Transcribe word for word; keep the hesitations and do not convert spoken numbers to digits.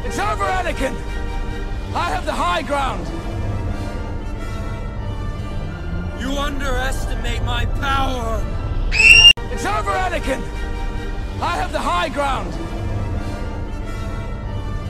It's over, Anakin! I have the high ground! You underestimate my power! It's over, Anakin! I have the high ground!